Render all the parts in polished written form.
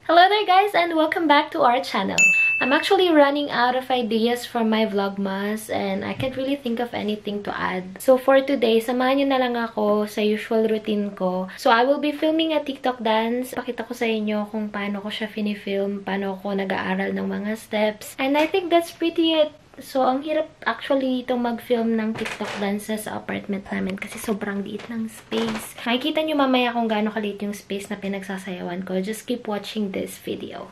Hello there guys and welcome back to our channel. I'm actually running out of ideas for my vlogmas and I can't really think of anything to add. So for today, samahan nyo na lang ako sa usual routine ko. So I will be filming a TikTok dance. Pakita ko sa inyo kung paano ko siya finifilm, paano ko nag-aaral ng mga steps. And I think that's pretty it. So, ang hirap actually itong mag-film ng TikTok dances sa apartment namin kasi sobrang liit ng space. Makikita nyo mamaya kung gaano kaliit yung space na pinagsasayawan ko. Just keep watching this video.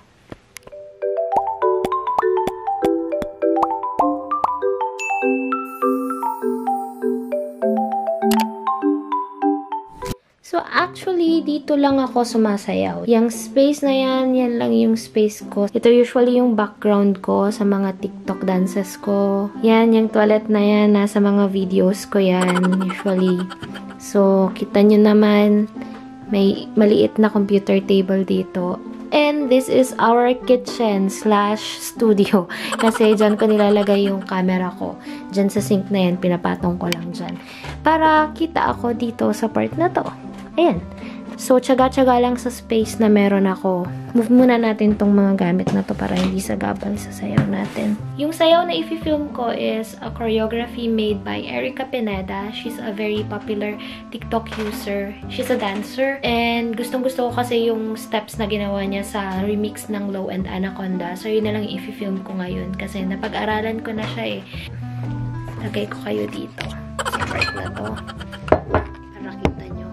So, actually, dito lang ako sumasayaw. Yung space na yan lang yung space ko. Ito usually yung background ko sa mga TikTok dances ko. Yan, yung toilet na yan, nasa mga videos ko yan, usually. So, kita nyo naman, may maliit na computer table dito. And this is our kitchen/studio. Kasi dyan ko nilalagay yung camera ko. Dyan sa sink na yan, pinapatong ko lang dyan. Para kita ako dito sa part na to. Ayan. So, tsaga-tsaga lang sa space na meron ako. Move muna natin tong mga gamit na to para hindi sagabal sa sayaw natin. Yung sayaw na i-film ko is a choreography made by Erica Pineda. She's a very popular TikTok user. She's a dancer. And gustong-gusto ko kasi yung steps na ginawa niya sa remix ng Low and Anaconda. So, yun na lang i-film ko ngayon. Kasi napag-aralan ko na siya eh. Lagay ko kayo dito. Sa part na to. Para kita nyo.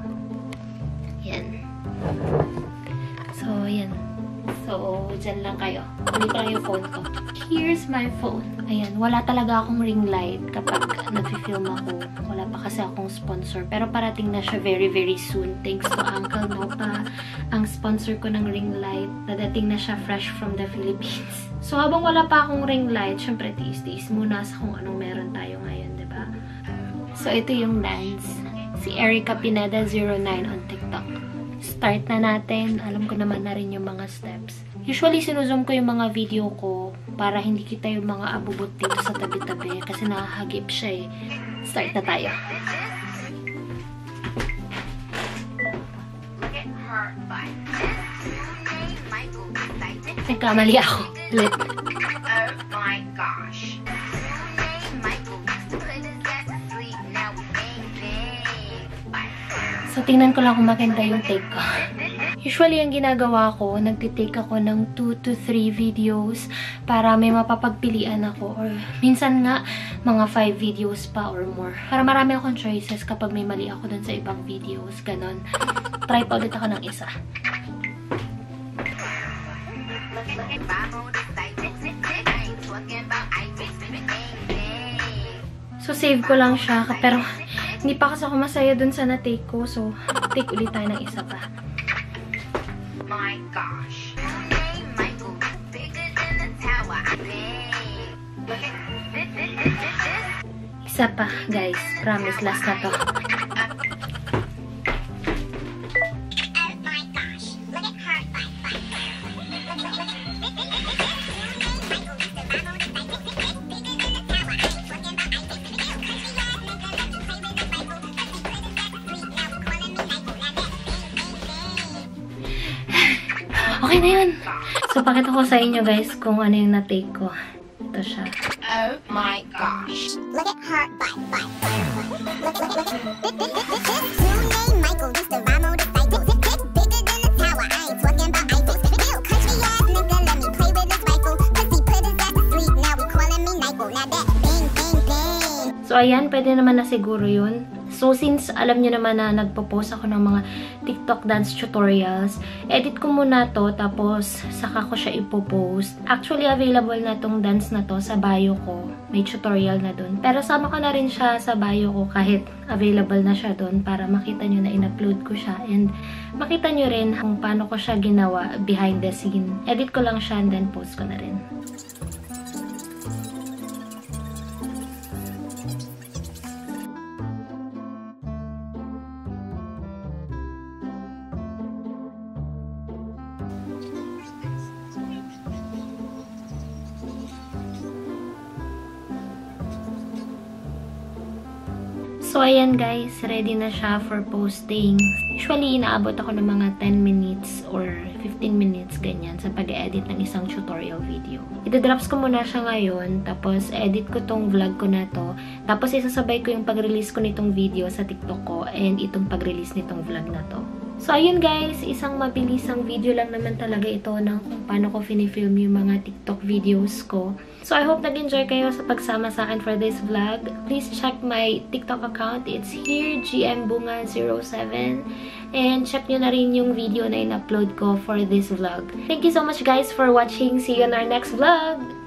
So, yan. So, dyan lang kayo. Kunin ko lang yung phone ko. Here's my phone. Ayan, wala talaga akong ring light kapag nag-film ako. Wala pa kasi akong sponsor. Pero parating na siya very, very soon. Thanks to Uncle Nopa. Ang sponsor ko ng ring light. Dadating na siya fresh from the Philippines. So, habang wala pa akong ring light, syempre, tiis-tiis muna sa kung anong meron tayo ngayon, diba? So, ito yung dance. Si Erica Pineda 09 on TikTok. Start na natin. Alam ko naman na rin yung mga steps. Usually, sinuzoom ko yung mga video ko para hindi kita yung mga abubot dito sa tabi-tabi kasi nakahagip siya eh. Start na tayo. Nagkamali ako. Ulit. Oh my gosh. So, tingnan ko lang kung maganda yung take ko. Usually, ang ginagawa ko, nagtitake ako ng 2 to 3 videos para may mapapagpilian ako. Or minsan nga, mga 5 videos pa or more. Para marami akong choices kapag may mali ako dun sa ibang videos. Ganon. Try pa ulit ako ng isa. So, save ko lang siya. Pero, hindi pa kasi ako masaya dun sa na-take ko. So, take ulit tayo ng isa pa. My gosh. Isa pa, guys. Promise, last na to. Okay na yun. So, pakita ko sa inyo guys kung ano yung na-take ko. Ito siya. Oh my gosh. Look at her butt. Michael, this the rhyme the cycle. Bigger than a tower, I ain't talking about Eiffel. Country ass nigga, let me play with this rifle. Pussy put his ass to sleep, now we calling me Nyquil. Now that bang, bang, bang. So, ayan, pwede naman na siguro yun. So, since alam nyo naman na nagpo-post ako ng mga TikTok dance tutorials, edit ko muna to, tapos saka ko siya ipopost. Actually, available na tong dance na to sa bio ko. May tutorial na dun. Pero sama ko na rin siya sa bio ko kahit available na siya dun para makita nyo na in-upload ko siya. And makita nyo rin kung paano ko siya ginawa behind the scene. Edit ko lang siya and then post ko na rin. So, ayan guys, ready na siya for posting. Usually, inaabot ako ng mga 10 minutes or 15 minutes, ganyan, sa pag-edit ng isang tutorial video. Ida-drops ko muna siya ngayon, tapos edit ko tong vlog ko na to, tapos isasabay ko yung pag-release ko nitong video sa TikTok ko and itong pag-release nitong vlog na to. So, ayun guys, isang mabilisang video lang naman talaga ito ng kung paano ko finifilm yung mga TikTok videos ko. So, I hope nag-enjoy kayo sa pagsama sa akin for this vlog. Please check my TikTok account. It's here, GMBunga07. And check nyo na rin yung video na in-upload ko for this vlog. Thank you so much guys for watching. See you on our next vlog!